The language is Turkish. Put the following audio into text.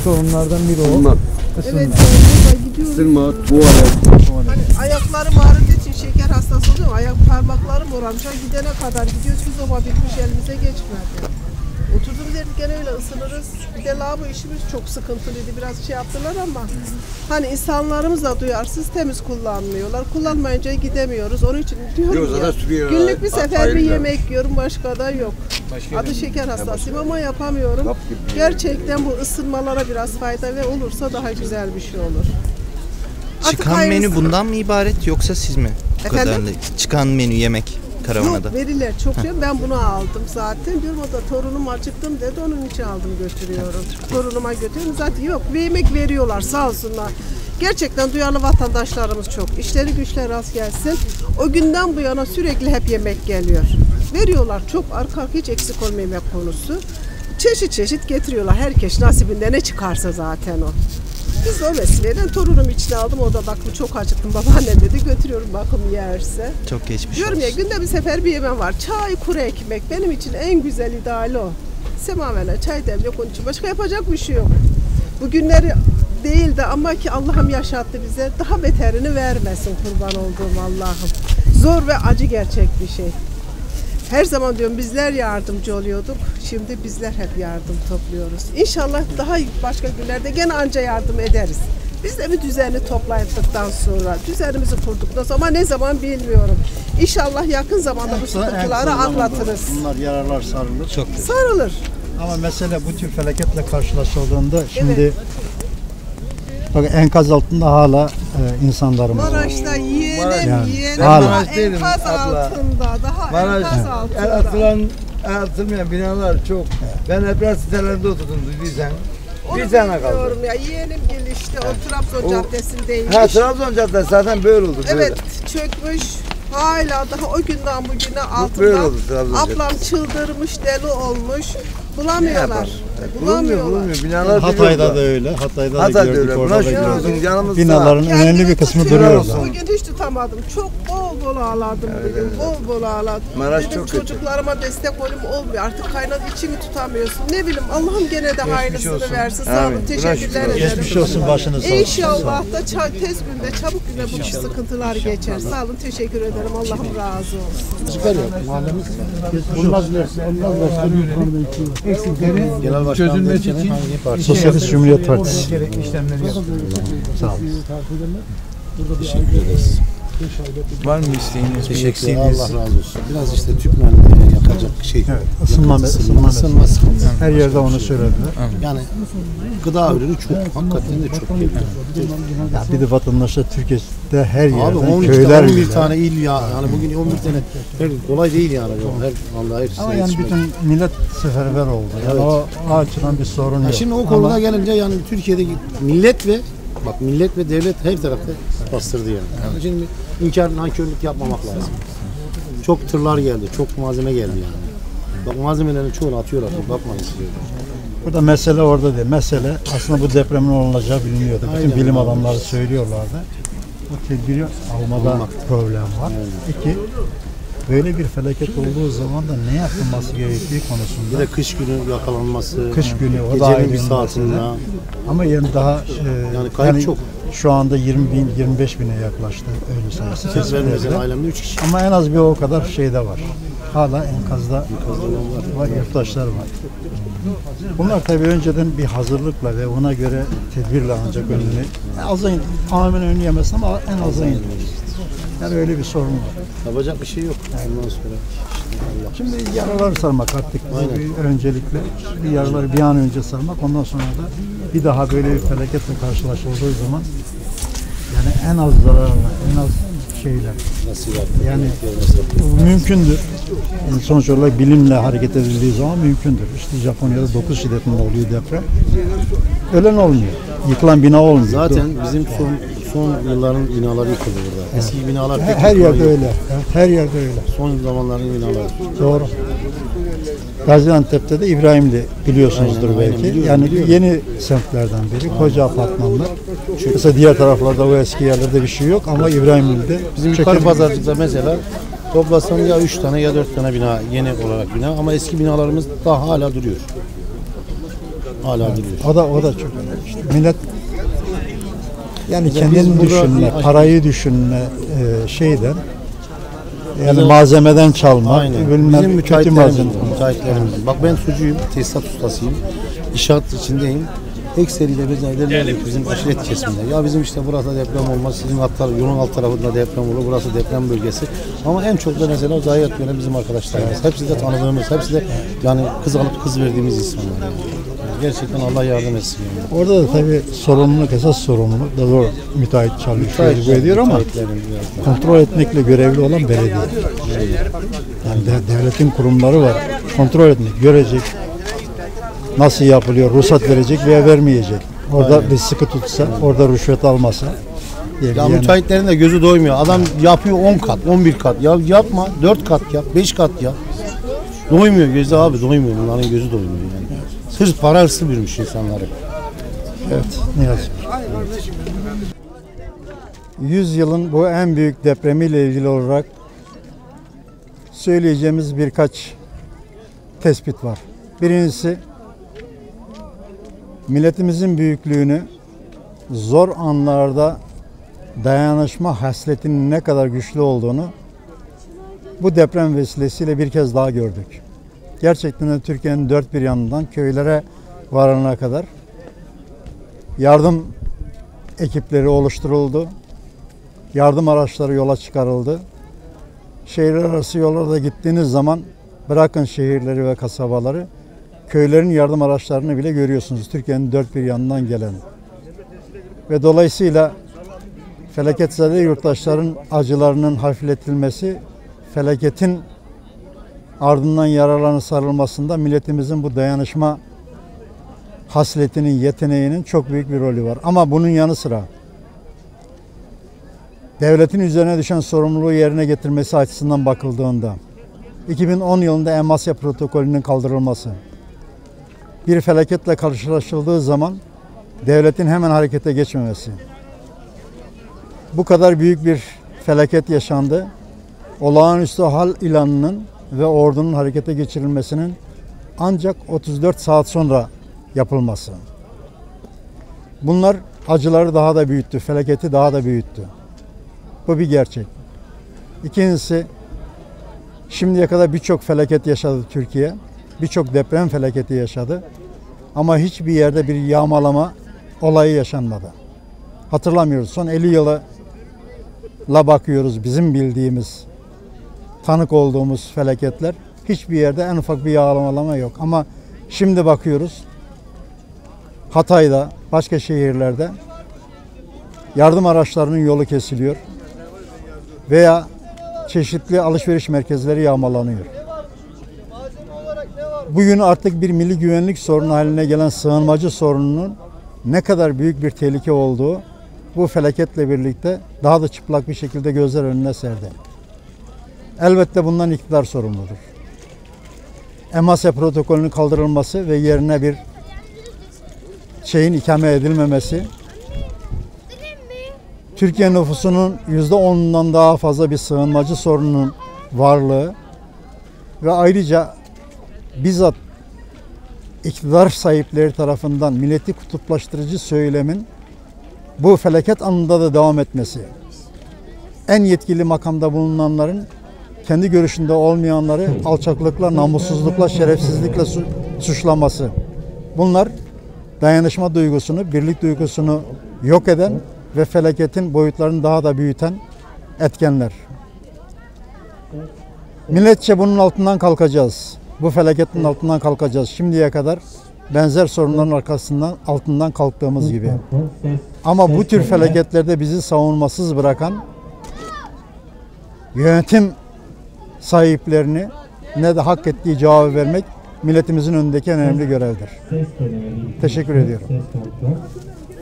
sorunlardan biri o. Isınma. Evet, gidiyoruz. Isınma, tuvalet. Hani ayaklarım ağrıdığı için şeker hastası oluyorum. Ayak parmaklarım oranmışa gidene kadar gidiyoruz. Biz oba bitmiş elimize geçmedi. Oturduğumuz yerde gene öyle ısınırız. Bir de lavabo işimiz çok sıkıntılıydı. Biraz şey yaptılar ama hani insanlarımız da duyarsız, temiz kullanmıyorlar. Kullanmayınca gidemiyoruz. Onun için diyorum ya, günlük bir sefer bir yemek yiyorum, başka da yok. Adı şeker hastasıyım ama yapamıyorum. Gerçekten bu ısınmalara biraz fayda ve olursa daha güzel bir şey olur. Çıkan menü bundan mı ibaret yoksa siz mi? Efendim? Çıkan menü yemek karavanada. Yok, veriler çok şey. Ben bunu aldım zaten. Diyorum o da torunum acıktım dedi. Onun için aldım götürüyorum. Torunuma götürüyorum. Zaten yok. Bir yemek veriyorlar sağ olsunlar. Gerçekten duyarlı vatandaşlarımız çok. İşleri güçleri rast gelsin. O günden bu yana sürekli hep yemek geliyor. Veriyorlar çok arka hiç eksik olmuyor yemek konusu. Çeşit çeşit getiriyorlar. Herkes nasibinde ne çıkarsa zaten o. Biz de o vesileden torunum için aldım. O da bak bu çok acıktım babaannem dedi. Götürüyorum bakım yerse. Çok geçmiş Diyorum olsun. ya günde bir sefer bir yemem var. Çay, kuru ekmek. Benim için en güzel ideali o. Semavene çay demliyor onun için. Başka yapacak bir şey yok. Bu günleri değildi ama ki Allah'ım yaşattı bize. Daha beterini vermesin kurban olduğum Allah'ım. Zor ve acı gerçek bir şey. Her zaman diyorum bizler yardımcı oluyorduk. Şimdi bizler hep yardım topluyoruz. İnşallah daha başka günlerde gene anca yardım ederiz. Biz de bir düzeni topladıktan sonra, düzenimizi kurduktan sonra ama ne zaman bilmiyorum. İnşallah yakın zamanda bu sıkıntıları atlatırız. Bunlar yararlar sarılır. Çok Sarılır. Ama mesele bu tür felaketle karşılaşıldığında şimdi bak enkaz altında hala insanlarımız var. Maraş'ta yeğenim Yani, daha hala. enkaz altında, daha enkaz El altında. atılmayan binalar çok. Ben hep sitelerinde oturdum bilsen. Bir tane kaldı. Onu ya yeğenim gelişti o Trabzon Caddesi'ndeymiş. Ha, Trabzon Caddesi zaten böyle oldu. Böyle. Evet çökmüş. Hala daha o günden bugüne Böyle altında. oldu Trabzon Ablam çıldırmış, deli olmuş. Bulamıyorlar. Bulunmuyor. Binalar Hatay'da da öyle. Hatay'da da Hatay'da gördük öyle. orada da Buna şükür olsun gördük. canımız Binaların önemli bir kısmı duruyor orada. Bugün hiç tutamadım. Çok bol ağladım bugün. Bol ağladım. Maraş Dedim çok kötü. çocuklarıma destek olayım olmuyor. Artık kaynadı içini tutamıyorsun. Ne bileyim Allah'ım gene de hayırlısını versin. Sağ olun. Amin. Teşekkürler ederim. Geçmiş olsun başınız sağ olsun. İnşallah da tez günde çabuk günde bu sıkıntılar geçer. Sağ olun. Teşekkür ederim. Allah'ım razı olsun. Çıkar yok. Mahallemiz olmaz versin. Olmaz versin. Eksikleri çözülmesi için Sosyalist Cumhuriyet Partisi. gerekli işlemleri yapıyor. Sağ olun. Teşekkür ederiz. Var mı isteğiniz? Bir eksiğiniz? Allah razı olsun. Biraz işte tüple yakacak şey. Evet, ısınma sıkıntı. Her yerde onu söylediler. Yani gıda ürünü çok. Hakikaten de çok geliyor. Ya bir de vatandaşlar Türkiye'de her Abi yerden 11 köyler 11 bile. tane il ya. Yani bugün 11 tane kolay değil yani. Vallahi Ama yani bütün millet seferber oldu. Yani Evet. o açıdan bir sorun yok. Şimdi o konuda gelince yani Türkiye'deki millet ve devlet her tarafta bastırdı yani. Şimdi inkar nankörlük yapmamak lazım. Çok tırlar geldi, çok malzeme geldi yani. Bak malzemelerin çoğunu atıyorlar. Bakmayın size. Burada mesele orada değil. Mesele aslında bu depremin olacağı biliniyordu. Bütün Aynen. bilim adamları söylüyorlardı. Bu tedbiri almada problem var. İki, böyle bir felaket olduğu zaman da ne yapılması gerektiği konusunda. Bir de kış günü yakalanması, Kış günü o da ayrı gecenin bir bir saatinde. mesele. Ama yani daha Yani kayıp çok. Şu anda 20 bin, 25 bine yaklaştı ölü sayısı. tespit Benim mesela edildi. ailemde 3 kişi. Ama en az bir o kadar şeyde var. Hala enkazda var, yurttaşlar var. Bunlar tabii önceden bir hazırlıkla ve ona göre tedbirle ancak önünü, tamamen önleyemezsin ama en aza indirir. Yani öyle bir sorun var. Yapacak bir şey yok. Ondan sonra Şimdi yaraları sarmak artık bu bir öncelikle. Bir yaraları bir an önce sarmak, ondan sonra da bir daha böyle bir felaketle karşılaşıldığı zaman yani en az zararla, en az şeyler. nasıl yaptı? Yani mümkündür. Yani sonuç olarak bilimle hareket edildiği zaman mümkündür. İşte Japonya'da 9 şiddetinde oluyor deprem. Ölen olmuyor. Yıkılan bina olmuyor. Zaten bizim son yılların binaları yıkıldı burada. Eski binalar pek Her yıkılmadı. yerde öyle. Her yerde öyle. Son zamanların binaları. Doğru. Gaziantep'te de İbrahimli biliyorsunuzdur Aynen, belki. biliyorum, Yani biliyorum. yeni semtlerden biri. Koca apartmanlar. Mesela diğer taraflarda o eski yerlerde bir şey yok ama İbrahimli'de Bizim yukarı pazarcıkta mesela toplasam ya 3 tane ya 4 tane bina yeni olarak bina ama eski binalarımız daha hala duruyor. Hala gidiyor. O da çok önemli. İşte millet yani Biz kendini burada düşünme, bir- parayı düşünme şeyden yani Bizim- malzemeden çalma, Aynen. bilmem Bizim kötü malzeme. müteahhitlerimiz. Bak ben sucuyum, tesisat ustasıyım. İnşaat içindeyim. Ekseriyle bizim aşiret kesiminde. Ya bizim işte burada deprem olmaz, sizin yolun alt tarafında deprem olur, burası deprem bölgesi. Ama en çok da mesela zayiat gören bizim arkadaşlarımız. Hepsi de tanıdığımız, hepsi de yani kız alıp kız verdiğimiz insanlar. Yani. Gerçekten Allah yardım etsin. Yani. Orada da tabii sorumluluk, esas sorumluluk da doğru. Müteahhit çalışıyor, bu ediyor ama Müteahhitlerin biraz daha. kontrol etmekle görevli olan belediye. Yani devletin kurumları var. Kontrol etmek, görecek. Nasıl yapılıyor, ruhsat verecek veya vermeyecek. Orada bir sıkı tutsa, orada rüşvet almasa. Ya müteahhitlerin de gözü doymuyor. Adam yapıyor 10 kat, 11 kat. Ya yapma, 4 kat yap, 5 kat yap. Doymuyor gözü abi, doymuyor. Bunların gözü doymuyor yani. Hırs, para hırsı bürümüş insanları. Evet, ne yazık. 100 yılın bu en büyük depremiyle ilgili olarak söyleyeceğimiz birkaç tespit var. Birincisi, milletimizin büyüklüğünü, zor anlarda dayanışma hasletinin ne kadar güçlü olduğunu bu deprem vesilesiyle bir kez daha gördük. Gerçekten de Türkiye'nin dört bir yanından köylere varana kadar yardım ekipleri oluşturuldu. Yardım araçları yola çıkarıldı. Şehirler arası yollarda gittiğiniz zaman bırakın şehirleri ve kasabaları, köylerin yardım araçlarını bile görüyorsunuz. Türkiye'nin dört bir yanından gelen. Ve dolayısıyla felaketzede yurttaşların acılarının hafifletilmesi, felaketin ardından yaralarına sarılmasında milletimizin bu dayanışma hasletinin, yeteneğinin çok büyük bir rolü var. Ama bunun yanı sıra devletin üzerine düşen sorumluluğu yerine getirmesi açısından bakıldığında 2010 yılında Emasya protokolünün kaldırılması, bir felaketle karşılaşıldığı zaman devletin hemen harekete geçmemesi. Bu kadar büyük bir felaket yaşandı. Olağanüstü hal ilanının ve ordunun harekete geçirilmesinin ancak 34 saat sonra yapılması. Bunlar acıları daha da büyüttü, felaketi daha da büyüttü. Bu bir gerçek. İkincisi, şimdiye kadar birçok felaket yaşadı Türkiye. Birçok deprem felaketi yaşadı. Ama hiçbir yerde bir yağmalama olayı yaşanmadı. Hatırlamıyoruz. Son 50 yıla bakıyoruz bizim bildiğimiz, tanık olduğumuz felaketler. Hiçbir yerde en ufak bir yağmalama yok. Ama şimdi bakıyoruz, Hatay'da, başka şehirlerde yardım araçlarının yolu kesiliyor veya çeşitli alışveriş merkezleri yağmalanıyor. Bugün artık bir milli güvenlik sorunu haline gelen sığınmacı sorununun ne kadar büyük bir tehlike olduğu bu felaketle birlikte daha da çıplak bir şekilde gözler önüne serdi. Elbette bundan iktidar sorumludur. Emasya protokolünün kaldırılması ve yerine bir şeyin ikame edilmemesi, Türkiye nüfusunun %10'undan daha fazla bir sığınmacı sorununun varlığı ve ayrıca bizzat iktidar sahipleri tarafından milleti kutuplaştırıcı söylemin bu felaket anında da devam etmesi, en yetkili makamda bulunanların kendi görüşünde olmayanları alçaklıkla, namussuzlukla, şerefsizlikle suçlaması. Bunlar dayanışma duygusunu, birlik duygusunu yok eden ve felaketin boyutlarını daha da büyüten etkenler. Milletçe bunun altından kalkacağız. Bu felaketin altından kalkacağız. Şimdiye kadar benzer sorunların altından kalktığımız gibi. Ama bu tür felaketlerde bizi savunmasız bırakan yönetim sahiplerini ne de hak ettiği cevabı vermek milletimizin önündeki en önemli görevdir. Teşekkür ediyorum.